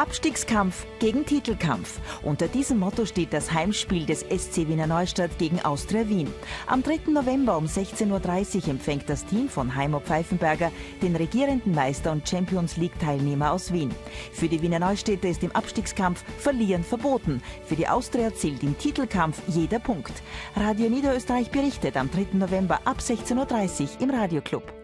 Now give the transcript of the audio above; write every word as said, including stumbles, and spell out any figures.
Abstiegskampf gegen Titelkampf. Unter diesem Motto steht das Heimspiel des S C Wiener Neustadt gegen Austria Wien. Am dritten November um sechzehn Uhr dreißig empfängt das Team von Heimo Pfeifenberger den regierenden Meister und Champions League-Teilnehmer aus Wien. Für die Wiener Neustädter ist im Abstiegskampf Verlieren verboten. Für die Austria zählt im Titelkampf jeder Punkt. Radio Niederösterreich berichtet am dritten November ab sechzehn Uhr dreißig im Radioclub.